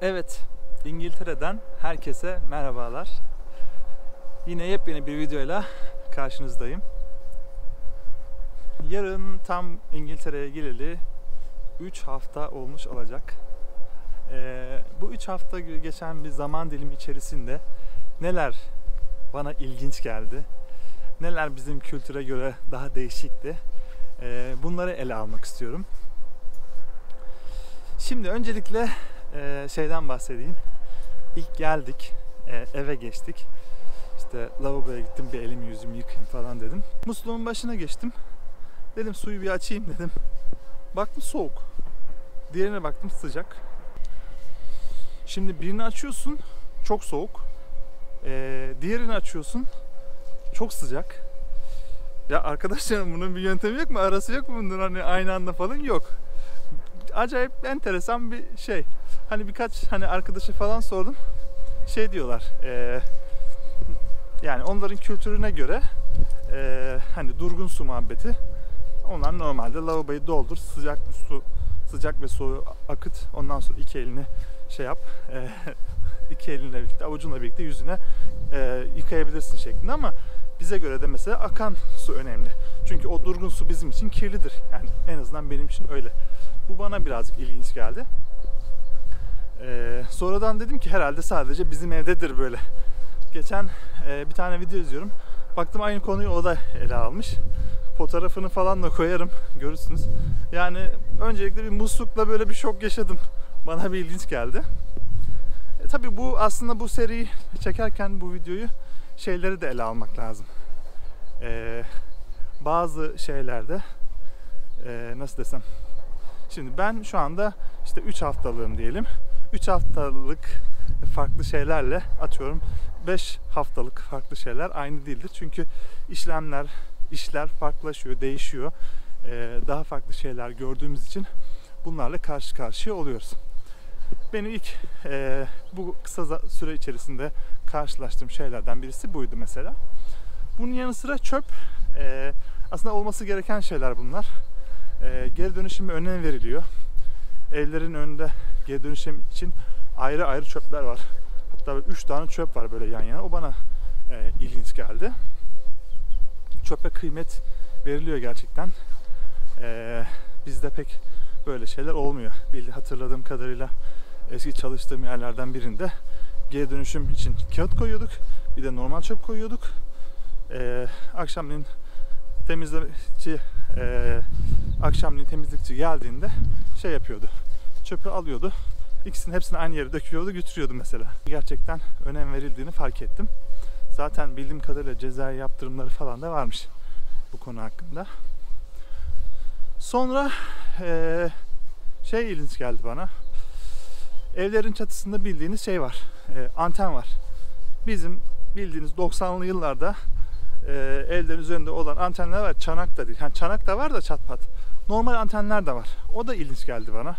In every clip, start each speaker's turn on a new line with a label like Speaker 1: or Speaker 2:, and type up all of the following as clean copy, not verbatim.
Speaker 1: Evet, İngiltere'den herkese merhabalar. Yine yepyeni bir videoyla karşınızdayım. Yarın tam İngiltere'ye geleli 3 hafta olmuş olacak. Bu 3 hafta geçen bir zaman dilimi içerisinde neler bana ilginç geldi, neler bizim kültüre göre daha değişikti, bunları ele almak istiyorum. Şimdi öncelikle şeyden bahsedeyim. İlk geldik, eve geçtik. İşte lavaboya gittim, bir elimi yüzümü yıkayayım falan dedim. Musluğun başına geçtim. Dedim suyu bir açayım dedim. Baktım soğuk. Diğerine baktım sıcak. Şimdi birini açıyorsun, çok soğuk. Diğerini açıyorsun, çok sıcak. Ya arkadaşlarım, bunun bir yöntemi yok mu? Arası yok mu bunun, hani aynı anda falan? Yok. Acayip enteresan bir şey. Hani birkaç arkadaşa falan sordum. Şey diyorlar. Yani onların kültürüne göre hani durgun su muhabbeti. Onlar normalde lavaboyu doldur, sıcak ve soğuğu akıt. Ondan sonra iki elini şey yap. İki elinle birlikte, avucunla birlikte yüzüne yıkayabilirsin şeklinde, ama bize göre de mesela akan su önemli. Çünkü o durgun su bizim için kirlidir. Yani en azından benim için öyle. Bu bana birazcık ilginç geldi. Sonradan dedim ki herhalde sadece bizim evdedir böyle. Geçen bir tane video izliyorum. Baktım aynı konuyu o da ele almış. Fotoğrafını falan da koyarım, görürsünüz. Yani öncelikle bir muslukla böyle bir şok yaşadım. Bana bir ilginç geldi. Tabii bu aslında bu seriyi çekerken bu videoyu şeyleri de ele almak lazım. Bazı şeylerde nasıl desem. Şimdi ben şu anda işte 3 haftalığım diyelim. 3 haftalık farklı şeylerle, atıyorum 5 haftalık farklı şeyler aynı değildir. Çünkü işler farklılaşıyor, değişiyor. Daha farklı şeyler gördüğümüz için bunlarla karşı karşıya oluyoruz. Benim ilk bu kısa süre içerisinde karşılaştığım şeylerden birisi buydu mesela. Bunun yanı sıra çöp. Aslında olması gereken şeyler bunlar. Geri dönüşüme önem veriliyor. Evlerin önünde geri dönüşüm için ayrı ayrı çöpler var. Hatta 3 tane çöp var böyle yan yana. O bana ilginç geldi. Çöpe kıymet veriliyor gerçekten. Bizde pek böyle şeyler olmuyor. Hatırladığım kadarıyla eski çalıştığım yerlerden birinde geri dönüşüm için kağıt koyuyorduk. Bir de normal çöp koyuyorduk. Akşamleyin temizlikçi geldiğinde şey yapıyordu. Çöpü alıyordu. Hepsini aynı yere döküyordu, götürüyordu mesela. Gerçekten önem verildiğini fark ettim. Zaten bildiğim kadarıyla cezai yaptırımları falan da varmış bu konu hakkında. Sonra şey ilginç geldi bana. Evlerin çatısında bildiğiniz şey var. Anten var. Bizim bildiğiniz 90'lı yıllarda evlerin üzerinde olan antenler var. Çanak da değil. Yani çanak da var da çat pat. Normal antenler de var. O da ilginç geldi bana.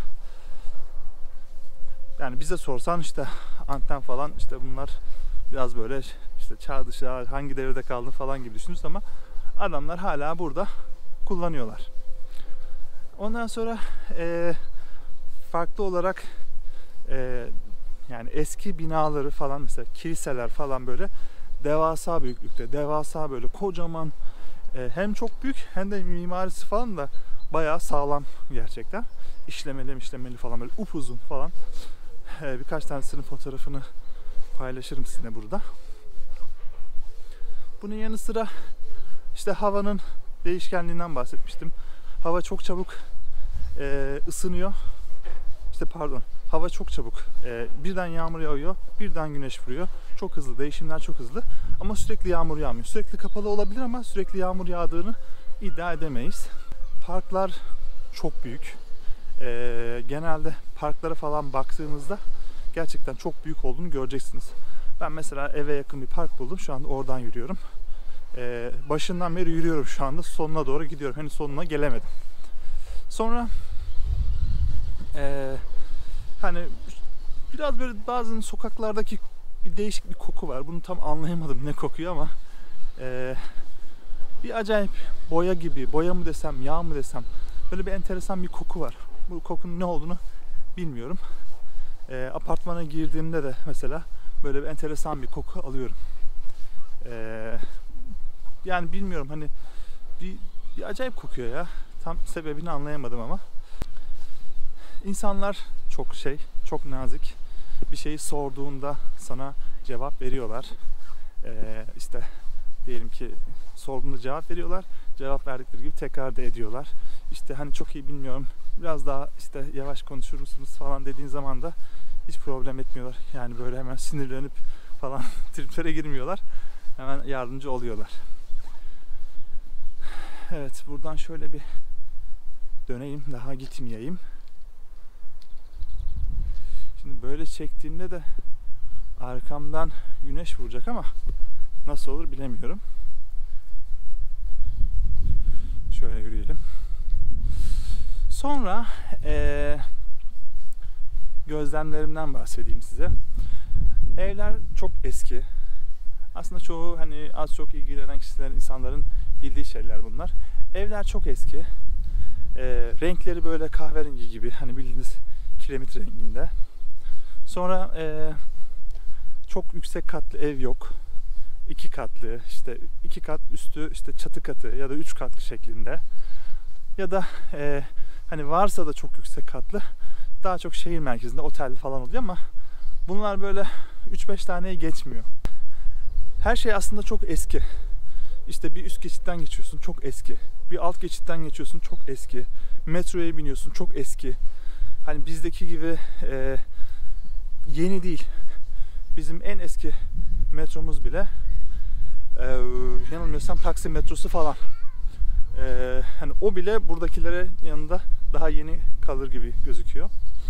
Speaker 1: Yani bize sorsan işte anten falan, işte bunlar biraz böyle işte çağ dışı, hangi devirde kaldın falan gibi düşünürüz, ama adamlar hala burada kullanıyorlar. Ondan sonra farklı olarak yani eski binaları falan, mesela kiliseler falan böyle devasa büyüklükte, devasa böyle kocaman, hem çok büyük hem de mimarisi falan da bayağı sağlam gerçekten. İşlemeli falan, böyle upuzun falan. Birkaç tanesinin fotoğrafını paylaşırım sizinle burada. Bunun yanı sıra işte havanın değişkenliğinden bahsetmiştim. Hava çok çabuk ısınıyor. Hava çok çabuk. Birden yağmur yağıyor, birden güneş vuruyor. Çok hızlı, değişimler çok hızlı. Ama sürekli yağmur yağmıyor. Sürekli kapalı olabilir ama sürekli yağmur yağdığını iddia edemeyiz. Parklar çok büyük. Genelde parklara falan baktığınızda gerçekten çok büyük olduğunu göreceksiniz. Ben mesela eve yakın bir park buldum. Şu anda oradan yürüyorum. Başından beri yürüyorum şu anda. Sonuna doğru gidiyorum. Henüz sonuna gelemedim. Sonra hani biraz böyle bazı sokaklardaki bir değişik bir koku var. Bunu tam anlayamadım ne kokuyor, ama bir acayip boya gibi, boya mı desem, yağ mı desem, böyle bir enteresan bir koku var. Bu kokunun ne olduğunu bilmiyorum. Apartmana girdiğimde de mesela böyle bir enteresan bir koku alıyorum. Yani bilmiyorum, hani bir acayip kokuyor ya. Tam sebebini anlayamadım ama. İnsanlar çok nazik. Bir şeyi sorduğunda sana cevap veriyorlar. İşte diyelim ki sorduğunda cevap veriyorlar. Cevap verdikleri gibi tekrar da ediyorlar. İşte hani çok iyi bilmiyorum, biraz daha işte yavaş konuşur musunuz falan dediğin zaman da hiç problem etmiyorlar. Yani böyle hemen sinirlenip falan triplere girmiyorlar. Hemen yardımcı oluyorlar. Evet, buradan şöyle bir döneyim, daha gitmeyeyim. Şimdi böyle çektiğimde de arkamdan güneş vuracak ama nasıl olur bilemiyorum. Şöyle yürüyelim. Sonra gözlemlerimden bahsedeyim size. Evler çok eski. Aslında çoğu hani az çok ilgilenen kişilerin, insanların bildiği şeyler bunlar. Evler çok eski. Renkleri böyle kahverengi gibi, hani bildiğiniz kiremit renginde. Sonra çok yüksek katlı ev yok. 2 katlı, işte 2 kat üstü işte çatı katı ya da 3 katlı şeklinde. Ya da hani varsa da çok yüksek katlı, daha çok şehir merkezinde otel falan oluyor ama bunlar böyle 3-5 taneye geçmiyor. Her şey aslında çok eski. İşte bir üst geçitten geçiyorsun, çok eski. Bir alt geçitten geçiyorsun, çok eski. Metroya biniyorsun, çok eski. Hani bizdeki gibi yeni değil. Bizim en eski metromuz bile yanılmıyorsam Taksim metrosu falan. Hani o bile buradakilere yanında daha yeni kalır gibi gözüküyor.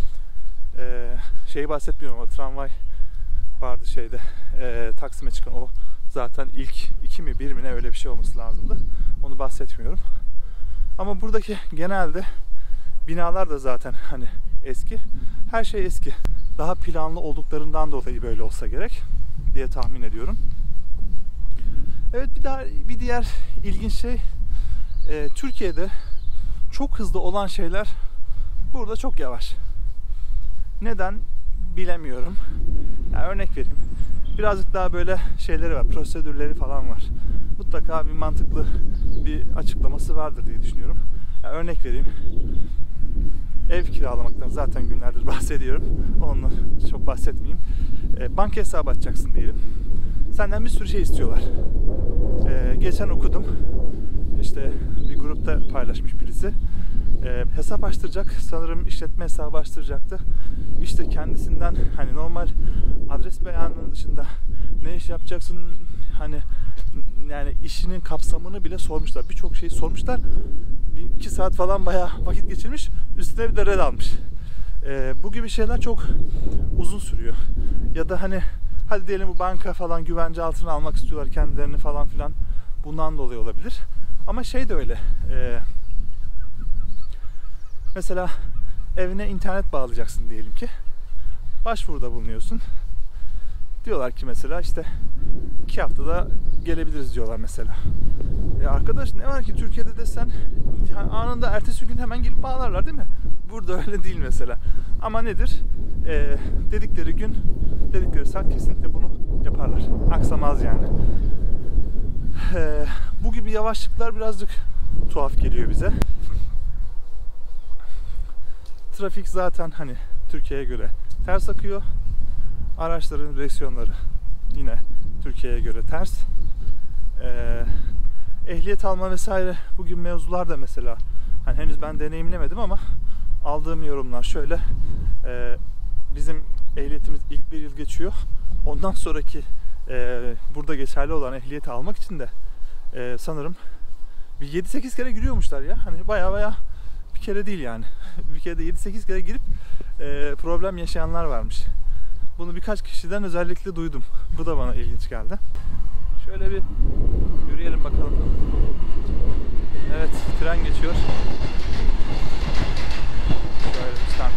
Speaker 1: Şeyi bahsetmiyorum ama tramvay vardı şeyde, Taksim'e çıkan, o zaten ilk 2 mi 1 mi ne öyle bir şey olması lazımdı. Onu bahsetmiyorum. Ama buradaki genelde binalar da zaten hani eski. Her şey eski. Daha planlı olduklarından dolayı böyle olsa gerek diye tahmin ediyorum. Evet, bir diğer ilginç şey, Türkiye'de çok hızlı olan şeyler burada çok yavaş. Neden bilemiyorum. Yani örnek vereyim. Birazcık daha böyle şeyleri var, prosedürleri falan var. Mutlaka bir mantıklı bir açıklaması vardır diye düşünüyorum. Yani örnek vereyim. Ev kiralamaktan zaten günlerdir bahsediyorum. Onunla çok bahsetmeyeyim. Banka hesabı açacaksın diyelim. Senden bir sürü şey istiyorlar. Geçen okudum. İşte bir grupta paylaşmış birisi. Hesap açtıracak. Sanırım işletme hesabı açtıracaktı. İşte kendisinden hani normal adres beyanının dışında ne iş yapacaksın, hani yani işinin kapsamını bile sormuşlar. Birçok şeyi sormuşlar. 2 saat falan bayağı vakit geçirmiş. Üstüne bir de red almış. Bu gibi şeyler çok uzun sürüyor. Ya da hani hadi diyelim bu banka falan güvence altına almak istiyorlar kendilerini falan filan. Bundan dolayı olabilir. Ama şey de öyle. Mesela evine internet bağlayacaksın diyelim ki. Başvuruda bulunuyorsun. Diyorlar ki mesela işte 2 haftada gelebiliriz diyorlar mesela. Arkadaş ne var ki Türkiye'de desen anında ertesi gün hemen gelip bağlarlar değil mi? Burada öyle değil mesela. Ama nedir? Dedikleri gün, dedikleri saat kesinlikle bunu yaparlar. Aksamaz yani. Bu gibi yavaşlıklar birazcık tuhaf geliyor bize. Trafik zaten hani Türkiye'ye göre ters akıyor. Araçların direksiyonları yine Türkiye'ye göre ters. Ehliyet alma vesaire bu gibi mevzular da mesela hani henüz ben deneyimlemedim ama aldığım yorumlar şöyle. Bizim ehliyetimiz ilk 1 yıl geçiyor. Ondan sonraki burada geçerli olan ehliyeti almak için de sanırım bir 7-8 kere giriyormuşlar ya. Hani baya bir kere değil yani. Bir kere de 7-8 kere girip problem yaşayanlar varmış. Bunu birkaç kişiden özellikle duydum. Bu da bana ilginç geldi. Şöyle bir yürüyelim bakalım. Evet, tren geçiyor. Şöyle bir stand.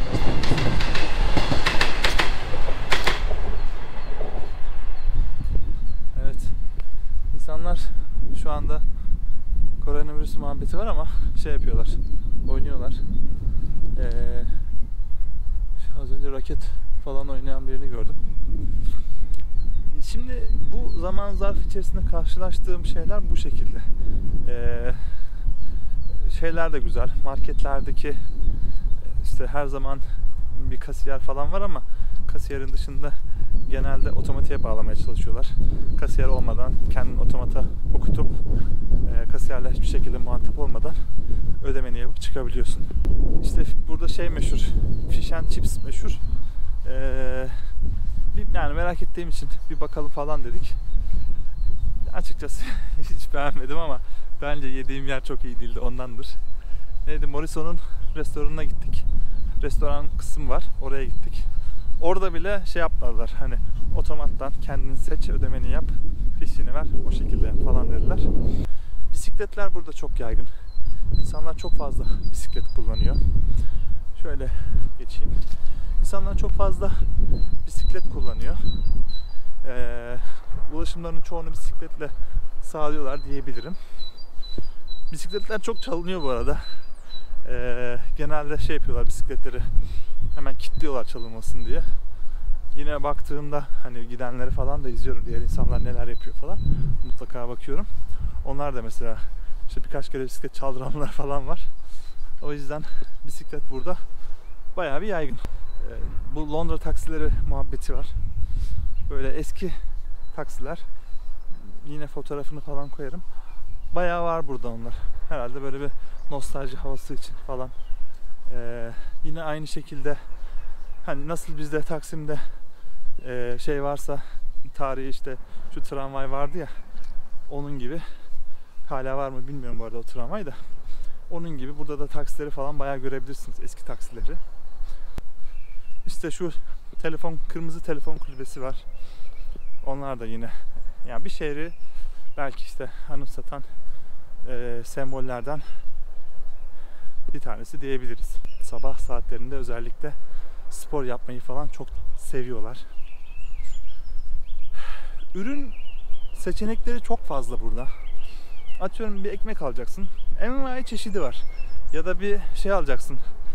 Speaker 1: Evet. İnsanlar şu anda koronavirüs muhabbeti var ama şey yapıyorlar. Oynuyorlar. Az önce raket falan oynayan birini gördüm. Şimdi bu zaman zarfı içerisinde karşılaştığım şeyler bu şekilde. Şeyler de güzel. Marketlerdeki işte her zaman bir kasiyer falan var ama kasiyerin dışında genelde otomatiğe bağlamaya çalışıyorlar. Kasiyer olmadan kendini otomata okutup kasiyerle hiçbir şekilde muhatap olmadan ödemeni yapıp çıkabiliyorsun. İşte burada şey meşhur, fish and chips meşhur. Yani merak ettiğim için bir bakalım falan dedik. Açıkçası hiç beğenmedim ama bence yediğim yer çok iyi değildi, ondandır. Neydi, Morrison'un restoranına gittik. Restoran kısmı var, oraya gittik. Orada bile şey yapmadılar, hani otomattan kendini seç, ödemeni yap, fişini ver, o şekilde yap falan dediler. Bisikletler burada çok yaygın. İnsanlar çok fazla bisiklet kullanıyor. Şöyle geçeyim. İnsanlar çok fazla bisiklet kullanıyor. Ulaşımlarının çoğunu bisikletle sağlıyorlar diyebilirim. Bisikletler çok çalınıyor bu arada. Genelde şey yapıyorlar, bisikletleri hemen kilitliyorlar çalınmasın diye. Yine baktığımda hani gidenleri falan da izliyorum, diğer insanlar neler yapıyor falan. Mutlaka bakıyorum. Onlar da mesela işte birkaç kere bisiklet çaldıranlar falan var. O yüzden bisiklet burada bayağı bir yaygın. Bu Londra taksileri muhabbeti var. Böyle eski taksiler. Yine fotoğrafını falan koyarım. Bayağı var burada onlar. Herhalde böyle bir nostalji havası için falan. Yine aynı şekilde hani nasıl bizde Taksim'de şey varsa, tarihi işte şu tramvay vardı ya, onun gibi, hala var mı bilmiyorum bu arada o tramvay da, onun gibi burada da taksileri falan bayağı görebilirsiniz, eski taksileri. İşte şu kırmızı telefon kulübesi var. Onlar da yine yani bir şehri belki işte anımsatan sembollerden bir tanesi diyebiliriz. Sabah saatlerinde özellikle spor yapmayı falan çok seviyorlar. Ürün seçenekleri çok fazla burada. Atıyorum bir ekmek alacaksın, envai çeşidi var. Ya da bir şey alacaksın,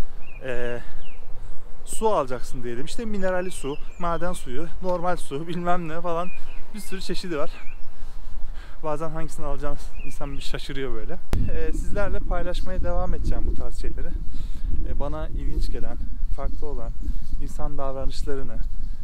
Speaker 1: su alacaksın diyelim. İşte mineralli su, maden suyu, normal su, bilmem ne falan, bir sürü çeşidi var. Bazen hangisini alacağını insan bir şaşırıyor böyle. Sizlerle paylaşmaya devam edeceğim bu tarz şeyleri. Bana ilginç gelen, farklı olan insan davranışlarını,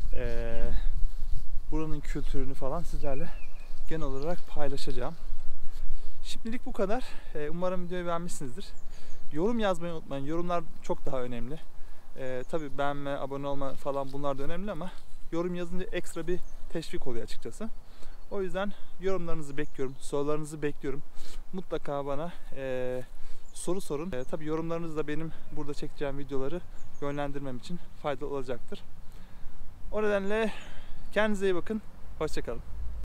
Speaker 1: buranın kültürünü falan sizlerle genel olarak paylaşacağım. Şimdilik bu kadar. Umarım videoyu beğenmişsinizdir. Yorum yazmayı unutmayın. Yorumlar çok daha önemli. Tabii beğenme, abone olma falan, bunlar da önemli ama yorum yazınca ekstra bir teşvik oluyor açıkçası. O yüzden yorumlarınızı bekliyorum, sorularınızı bekliyorum. Mutlaka bana soru sorun. Tabii yorumlarınız da benim burada çekeceğim videoları yönlendirmem için faydalı olacaktır. O nedenle kendinize iyi bakın. Hoşça kalın.